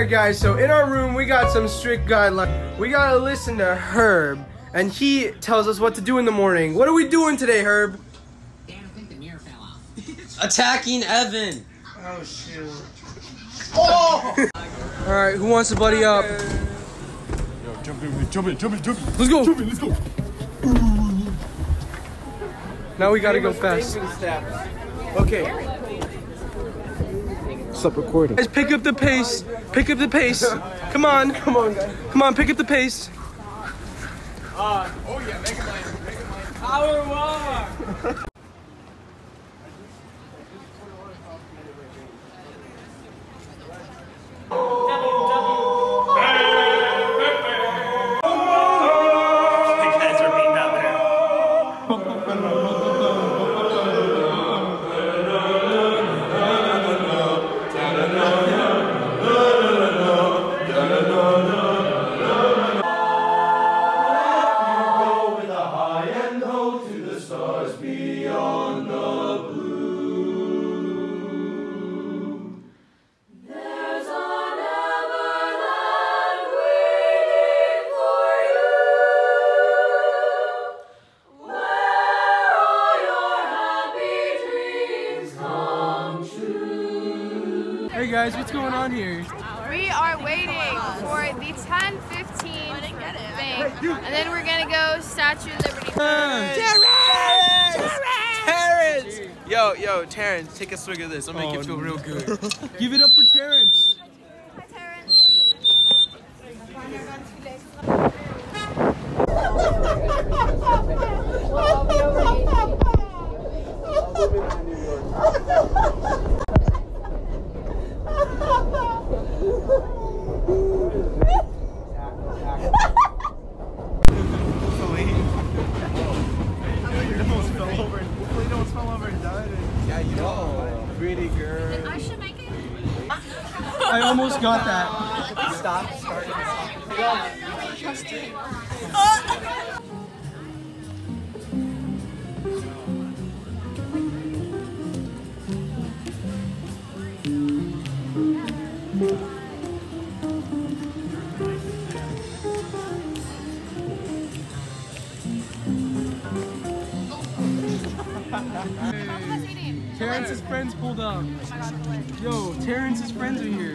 Alright guys, so in our room we got some strict guidelines. We gotta listen to Herb, and he tells us what to do in the morning. What are we doing today, Herb? Dan, I think the mirror fell off. Attacking Evan! Oh shoot. Oh! Alright, who wants to buddy up? Yo, jump in. Let's go! Jump in, let's go. Now we gotta go fast. Okay. Stop recording. Guys, pick up the pace. Pick up the pace. Come on. Come on, guys. Come on, pick up the pace. Oh yeah, make it mine. Power walk. Hey guys, what's going on here? We are waiting for the 10:15 thing, and then we're gonna go Statue of Liberty. Terrence! Yo, Terrence, take a swig of this. I'll make you feel real good. Give it up for Terrence. Hi, Terrence. Pretty girl. I should make it. I almost got that. Stop. Terrence's friends pulled up. Yo, Terrence's friends are here.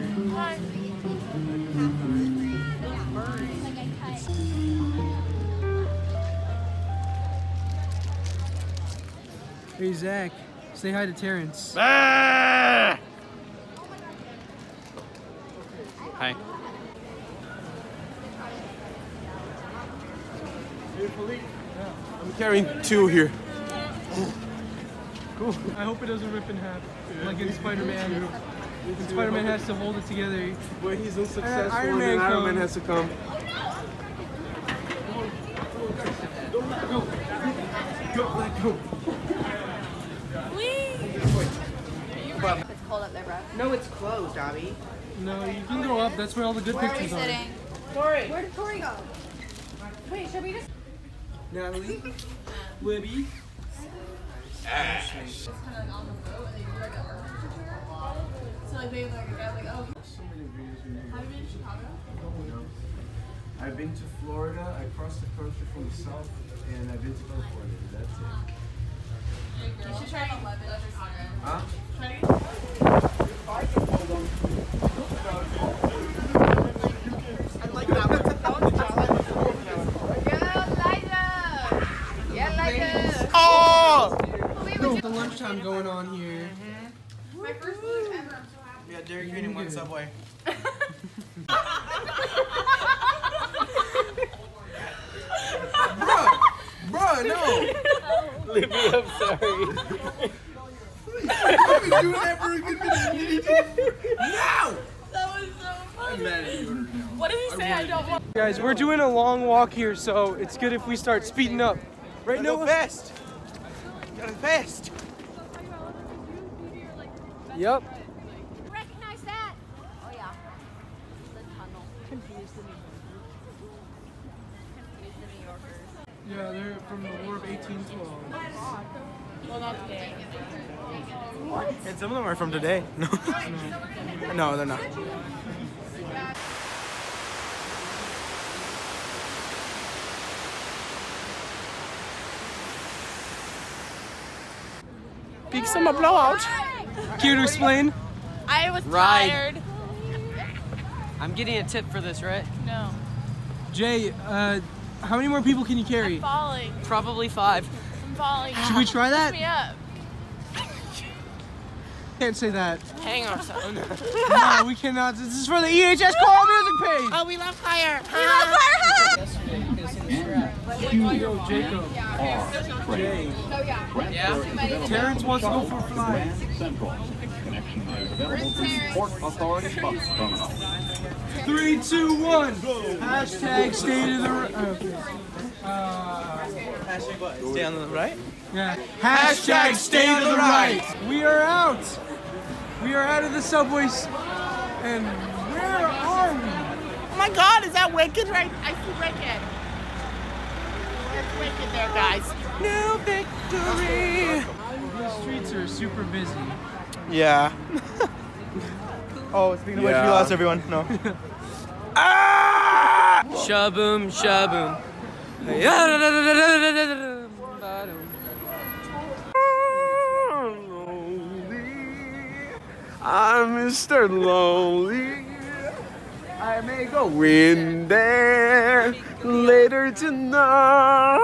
Hey Zach, say hi to Terrence. Hi. I'm carrying 2 here. Cool. I hope it doesn't rip in half, like in Spider-Man. And Spider-Man has to hold it together. But he's unsuccessful, Iron and Man Iron Man comes. has to come. Go, let go. It's cold up there, bro. No, it's closed, Abby. No, you can go up. That's where all the good Where are we pictures are. sitting? Tori! Where did Tori go? Wait, should we just? Natalie, Libby. So like they like oh. Have you been to Chicago? No. I've been to Florida, I crossed the country from the south, and I've been to California. That's it. You should try to 11 Chicago. Huh? Try to The lunchtime going on here. My first food ever. I'm so happy. Yeah, Derek Green in one Subway. Bruh, no! Libby, I'm sorry. I've been doing that for a good minute. Now! That was so funny. I'm mad at you. What did he say? I don't want. Guys, we're doing a long walk here, so it's good if we start speeding up. Right now, fast. Gotta fast. Yep. Recognize that. Oh yeah. The tunnel. Confused the New Yorkers. Yeah, they're from the War of 1812. Well, not today. And some of them are from today. No. No, they're not. Peaks on my blowout. Care to explain? I was Ride. tired. I'm getting a tip for this, right? No. Jay, how many more people can you carry? I'm falling. Probably 5. I'm falling. Should we try that? Pick me up. Can't say that. Hang on, son. No, we cannot. This is for the EHS Choral Music page. Oh, we love fire. Yo, Jacob. Jay. Yeah? Terrence wants to go for a fly. Three, two, one. Hashtag state of the okay. Stay on the right? Yeah. Hashtag state of the right. We are out. We are out of the subways. And where are we? Oh my God, is that Wicked right? I see Wicked. There's Wicked there, guys. New victory. The streets are super busy. Yeah. Oh, speaking of which, we lost everyone. No. Shaboom, shaboom. I'm Mr. Lonely. I may go in there later tonight.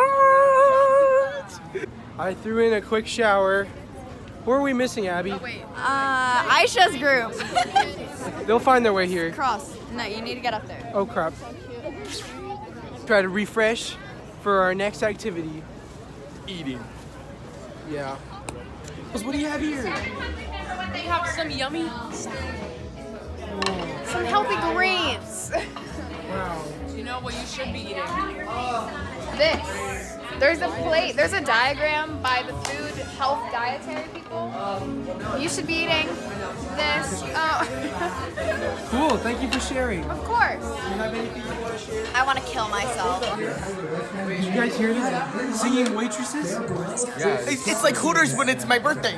I threw in a quick shower. Who are we missing, Abby? Aisha's group. They'll find their way here. Cross. No, you need to get up there. Oh crap. Try to refresh for our next activity. Eating. Yeah. What do you have here? They have some yummy. Some healthy greens. Wow. You know what you should be eating? This. There's a plate. There's a diagram by the food health dietary people. You should be eating this. Oh. Cool. Thank you for sharing. Of course. Do you have anything you want to share? I want to kill myself. Did you guys hear that? Singing waitresses? It's like Hooters when it's my birthday.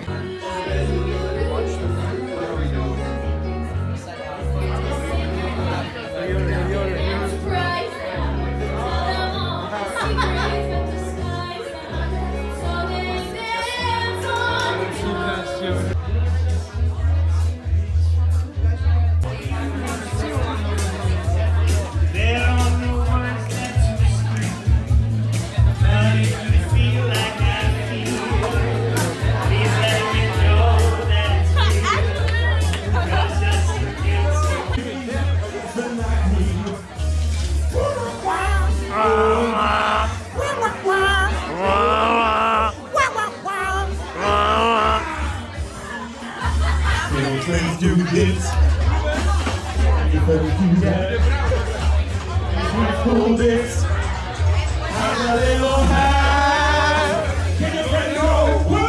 Let's do this. You better do that. Let's pull this. Have a little high. Can you let go? Woo!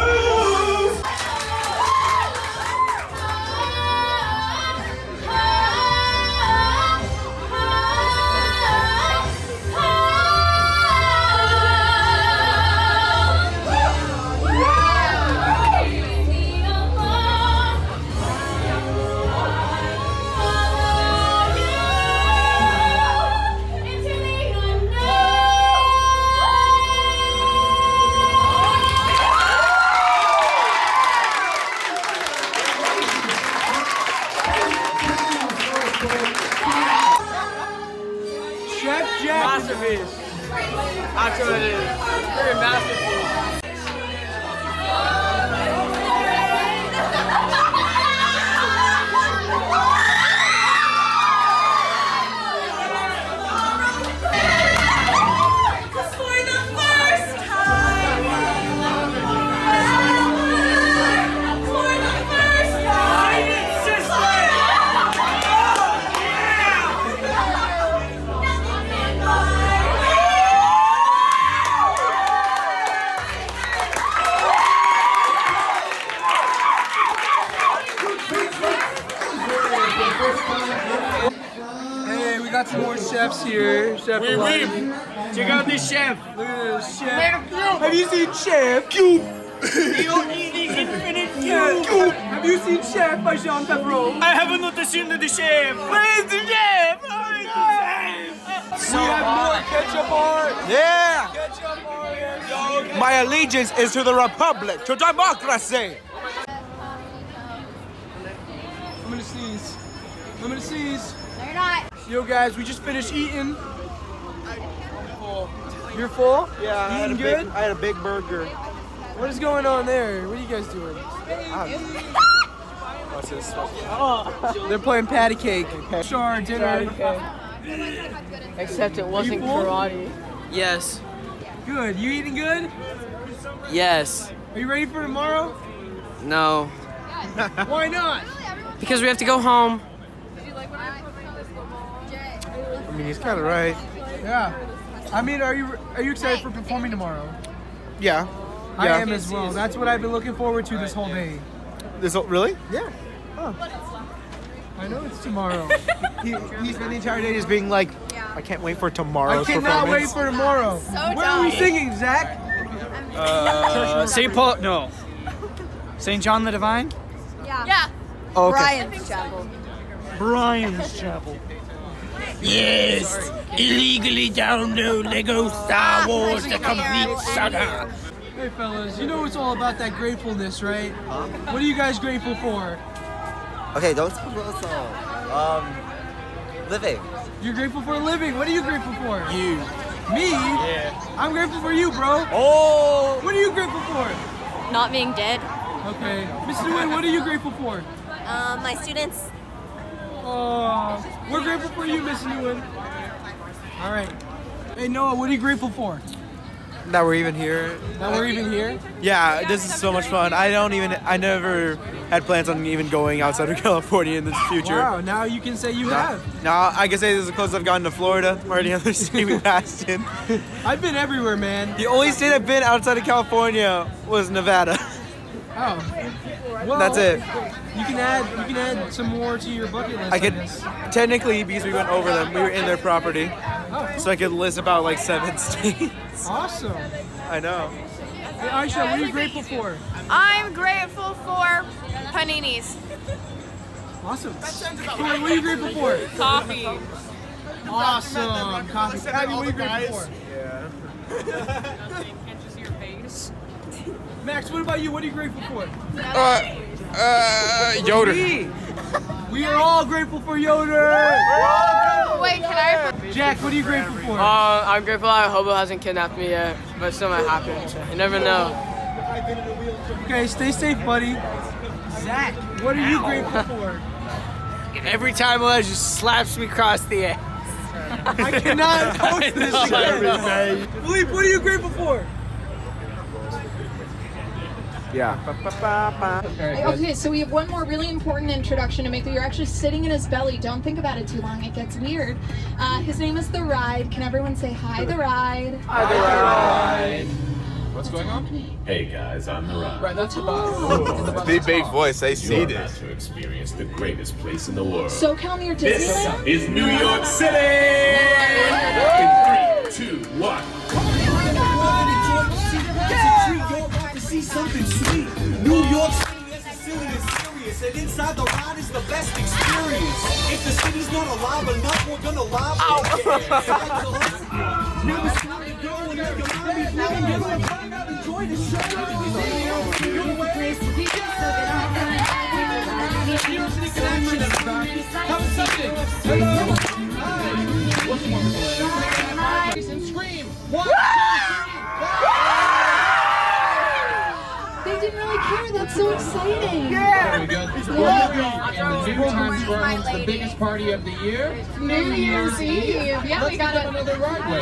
Masterpiece. That's what it is. Very masterpiece. Hey, we got some more chefs here. Chef Elijah. Check out this chef. Look at this chef. Have you seen Chef? Cube. You're eating infinite cube. Have you seen Chef by Jean Favreau? I haven't not seen the chef. Where's the chef? We have more ketchup art. Yeah. Ketchup art. My allegiance is to the republic, to democracy. overseas. No, you're not. Yo, guys, we just finished eating. You're full? Yeah, You eating good? I had a big burger. What is going on there? What are you guys doing? What's this? They're playing patty cake. Sure, dinner. Except it wasn't full? karate. Yes. Good. You eating good? Yes. Are you ready for tomorrow? No. Why not? Because we have to go home. I mean, he's kind of right. Yeah. I mean, are you excited for performing tomorrow? Yeah. I am as well. That's what I've been looking forward to this whole day. Really? Yeah. I know it's tomorrow. He spent the entire day just being like, I can't wait for tomorrow's I cannot wait performance. for tomorrow. So What are we dumb. singing, Zach? St. Paul, no. St. John the Divine? Yeah. Oh, okay. Brian's Chapel. Brian's Chapel. Yes, illegally download Lego Star Wars the complete saga. Hey, fellas, you know it's all about that gratefulness, right? What are you guys grateful for? Okay, don't talk about song. Living. You're grateful for a living. What are you grateful for? You. Me? Yeah. I'm grateful for you, bro. Oh! What are you grateful for? Not being dead. Okay. Mr. Nguyen, what are you grateful for? My students. Oh, we're grateful for you, Mr. Nguyen. All right. Hey, Noah, what are you grateful for? That we're even here. That we're even here? Yeah, this is so much fun. I never had plans on even going outside of California in the future. Wow, now you can say you have. Now I can say this is the closest I've gotten to Florida or any other state we passed in. I've been everywhere, man. The only state I've been outside of California was Nevada. Oh. Well, That's it. You can add some more to your bucket list. I could guess. technically, because we went over them, we were in their property, so I could list about like 7 states. Awesome. I know. Hey, Aisha, what are you grateful for? I'm grateful for paninis. Awesome. Corey, what are you grateful for? Coffee. Awesome. Coffee. Abby, what are you grateful for? Can't you see your face? Max, what about you? What are you grateful for? Yoder. We are all grateful for Yoder. Wait, can I? Jack, what are you grateful for? I'm grateful that Hobo hasn't kidnapped me yet, but it still might happen. So you never know. Okay, stay safe, buddy. Zach, what are you grateful for? Every time Elijah just slaps me across the ass. I cannot post this again. Philippe, what are you grateful for? Yeah. Okay, so we have one more really important introduction to make. You're actually sitting in his belly. Don't think about it too long. It gets weird. His name is The Ride. Can everyone say hi, The Ride? Hi, The Ride. What's going on? Hey guys, I'm The Ride. Right, that's the boss. Big voice, I see You're this. about to experience the greatest place in the world. SoCal near This Disneyland? is New York City! In 3, 2, 1. See something sweet. New York City is serious, and inside the ride is the best experience. If the city's not alive enough, we're gonna live it. Never stop to go and make your mind be blown. You're gonna find out, enjoy the show. And scream. 1, 2, 3. They didn't really care. That's so exciting. Yeah. And the New Times Square holds the biggest party of the year. New Year's Eve. Yeah, we got it. Another Broadway.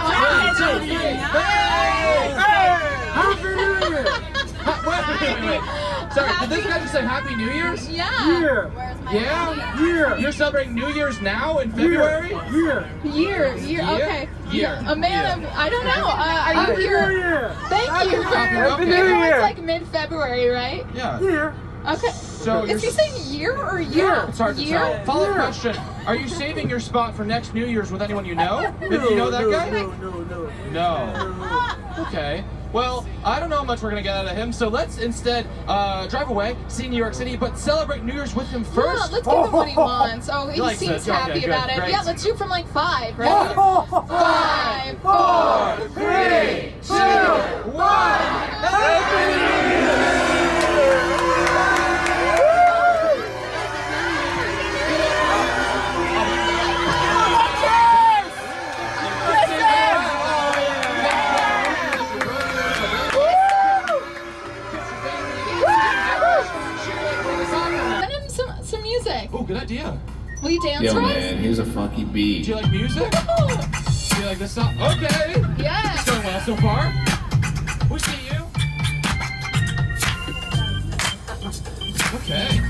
Happy New Year. Wait. Sorry, did this guy just say Happy New Year's? Yeah. Year. Yeah? Year. You're celebrating New Year's now in February? Year. Year. Okay. Year. A man of, I don't know. Are you Happy here? New Year. Thank you. Happy New Everyone's Year. like mid-February, right? Yeah. Year. Okay. So Is he saying year or year? It's hard to year? tell. Follow-up question. Are you saving your spot for next New Year's with anyone you know? You know that guy? No. Okay. Well, I don't know how much we're going to get out of him, so let's instead drive away, see New York City, but celebrate New Year's with him first. Yeah, let's give him what he wants. Oh, he likes seems this. Okay, happy good, about it. great. Yeah, let's shoot from like 5, right? 5, 4, 3, 2, 1. Oh, good idea. Will you dance Yo, for us? man, here's a funky beat. Do you like music? Do you like this song? Okay. Yeah. It's going well so far. We see you. Okay.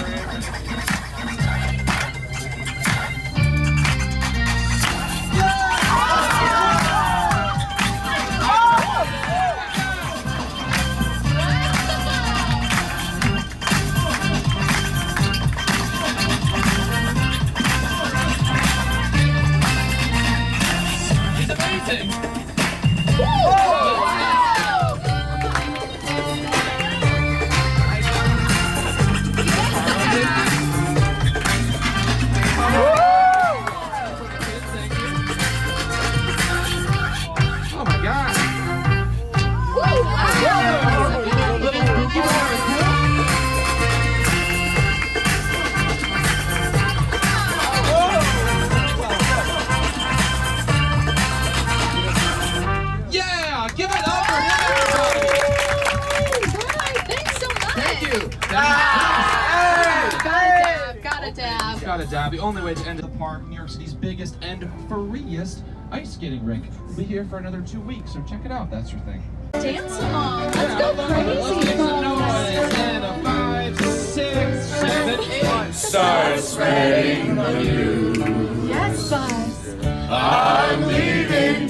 Got a dab. The only way to end the park, New York City's biggest and freest ice skating rink. We'll be here for another 2 weeks, so check it out. That's your thing. Dance along. Let's go crazy. And a 5, 6, 7, 8. Start spreading the news. Yes, Buzz. I'm leaving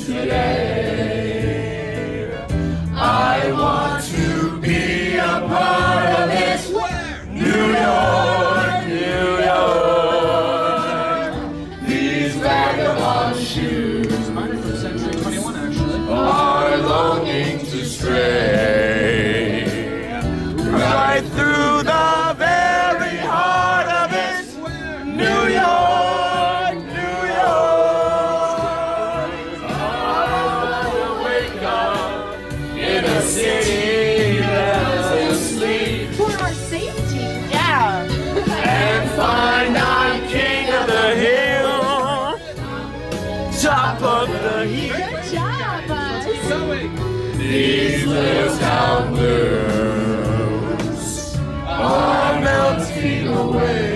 today. I want to be a part of it. New York, New York. These vagabond shoes, mine are from Century 21 actually, are longing to stray right through the very heart of it. New York, New York. I wanna wake up in a city that's asleep. For our safety. Yeah. And find I'm king of the hill, top of the heap. Good job, Buzz. These little town girls are melting away.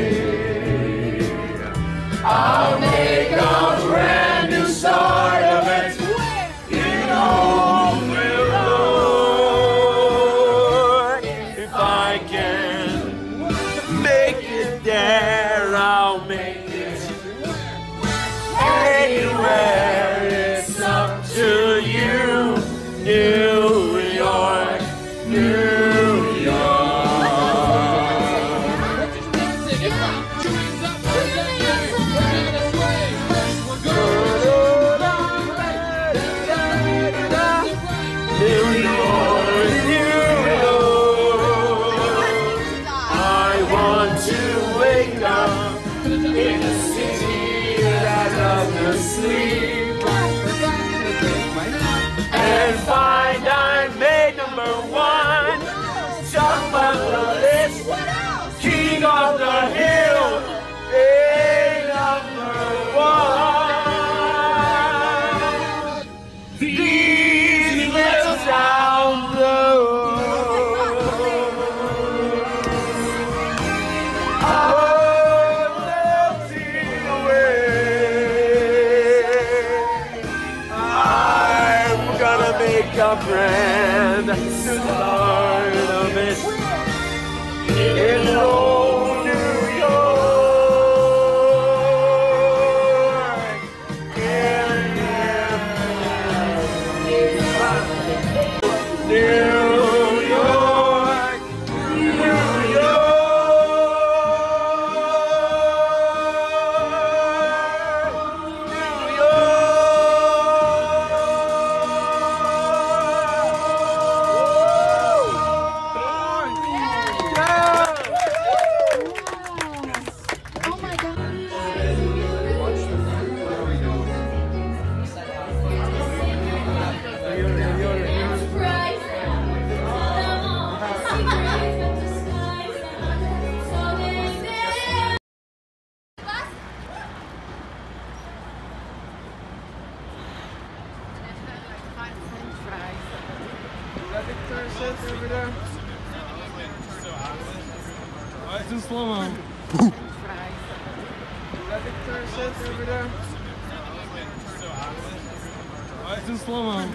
I'll make a brand new start of it in Old New York. If I can make it there, I'll make it anywhere. It's up to you. New York, New York. New York, New York. I want to wake up in a city that doesn't sleep and find I made #1, top of the list, king of the hill, #1. These little town are melting away. I'm gonna make a brand new start of it in Old New York. New York, New Oh my God. It's in slow-mo. Got the guitar center over there. It's in slow-mo.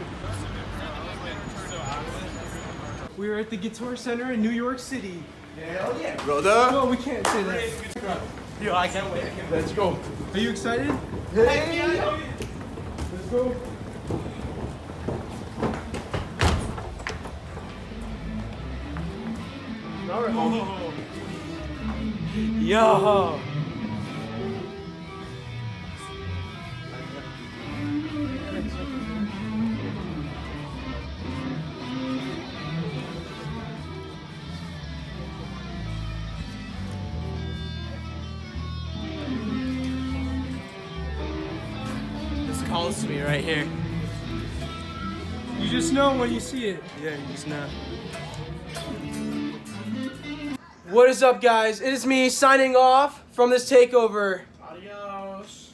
We are at the Guitar Center in New York City. Hell yeah. Brother. No, we can't say that. Yo, I can't wait. Let's go. Are you excited? Hey! Let's go. Now we're home. Yo. This calls to me right here. You just know when you see it. Yeah, you just know. What is up, guys? It is me signing off from this takeover. Adios.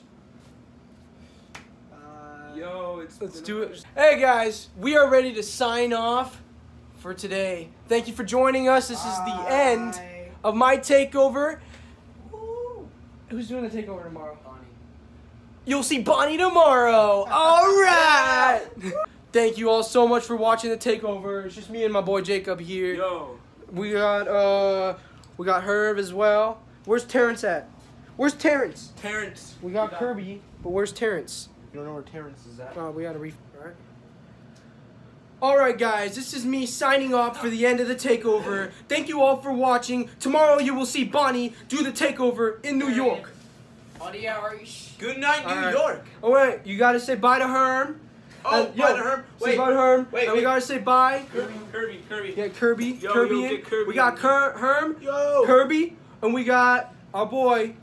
Let's do it. Hey, guys, we are ready to sign off for today. Thank you for joining us. This is the end of my takeover. Who's doing the takeover tomorrow? Bonnie. You'll see Bonnie tomorrow. All right. Thank you all so much for watching the takeover. It's just me and my boy Jacob here. Yo. We got Herb as well. Where's Terrence at? Where's Terrence? Terrence. We got Kirby, but where's Terrence? You don't know where Terrence is at? Oh, we gotta alright. Alright, guys, this is me signing off for the end of the takeover. Thank you all for watching. Tomorrow you will see Bonnie do the takeover in New York. Adios. Good night, New Alright. York. Alright, you gotta say bye to Herm. Oh, bye to Herm. Say bye to Herm. Wait, and we gotta say bye. Kirby. Yeah, Kirby. Yo, Kirby yo, in. get Kirby We got in. Herm. Yo. Kirby. And we got our boy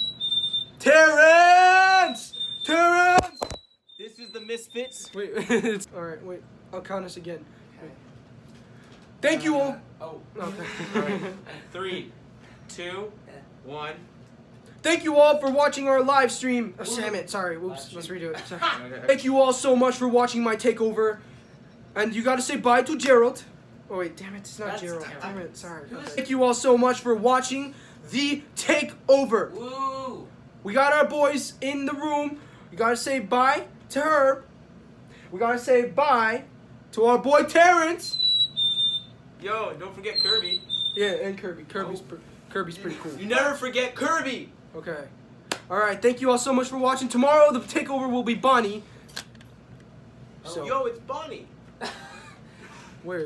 Terrence. Terrence. This is the Misfits. Wait, alright, wait. I'll count us again. Wait. Thank you all. Okay. Alright. 3, 2, 1. Thank you all for watching our live stream. Oh, damn it, sorry. Whoops, let's redo it. Sorry. Thank you all so much for watching my takeover. And you gotta say bye to Gerald. Oh wait, damn it, it's not Gerald. Damn it, sorry. Thank you all so much for watching the takeover. Woo. We got our boys in the room. You gotta say bye to Herb. We gotta say bye to our boy Terrence. Yo, don't forget Kirby. Yeah, and Kirby. Kirby's pretty cool. You never forget Kirby. Okay. Alright, thank you all so much for watching. Tomorrow the takeover will be Bonnie. So, Yo, it's Bonnie. where?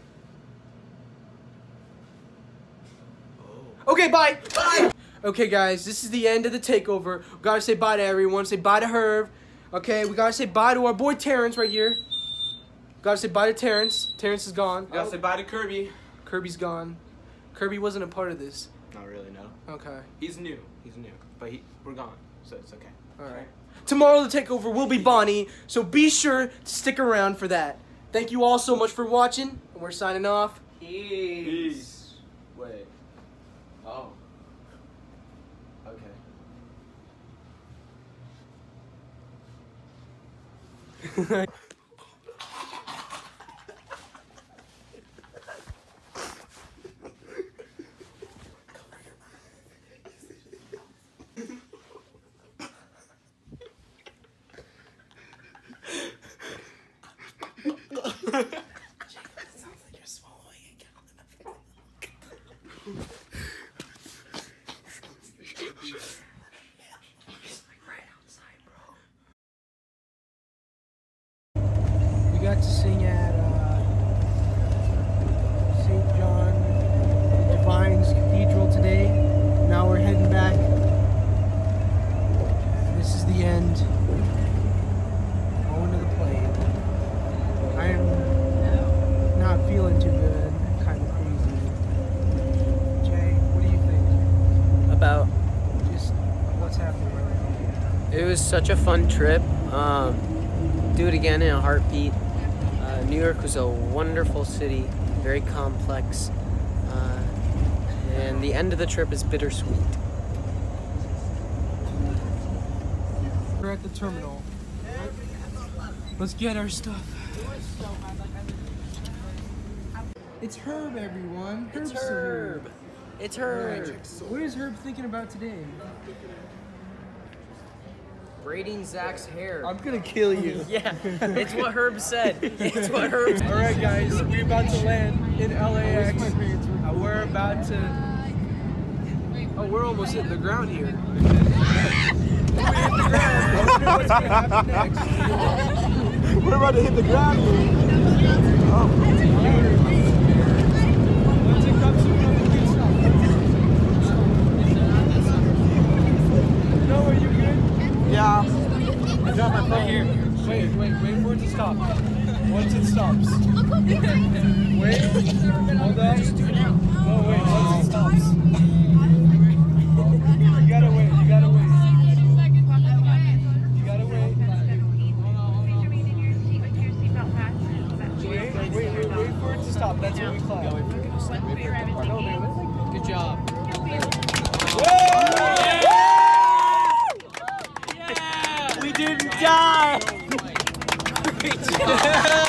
Okay, bye. Bye. Okay, guys, this is the end of the takeover. We gotta say bye to everyone. Say bye to Herb. Okay, we gotta say bye to our boy Terrence right here. Gotta say bye to Terrence. Terrence is gone. Gotta say bye to Kirby. Kirby's gone. Kirby wasn't a part of this. Not really, no. Okay. He's new. But we're gone, so it's okay. Alright. Tomorrow the takeover will be Bonnie, so be sure to stick around for that. Thank you all so much for watching, and we're signing off. Peace. Wait. Oh. Okay. We got to sing at St. John Divine's Cathedral today. Now we're heading back. This is the end. Going to the plane. I am not feeling too good. Kind of crazy. Jay, what do you think? About. Just what's happening right now? It was such a fun trip. Do it again in a heartbeat. New York was a wonderful city, very complex, and the end of the trip is bittersweet. We're at the terminal. Let's get our stuff. It's Herb, everyone. It's Herb. It's Herb. What is Herb thinking about today? braiding Zach's hair. I'm gonna kill you. Yeah, it's what Herb said. It's what Herb said. All right, guys, we're about to land in LAX. We're about to. Oh, we're almost hitting the ground here. We hit the ground. I wonder what's gonna happen next. We're about to hit the ground. No, are you good? Yeah. I dropped my phone here. Wait for it to stop. Once it stops. Wait. Hold on. No, wait. Once it stops. You gotta wait. You gotta wait. You gotta wait. Wait for it to stop. That's when we clap. Good job. We didn't die! Great job.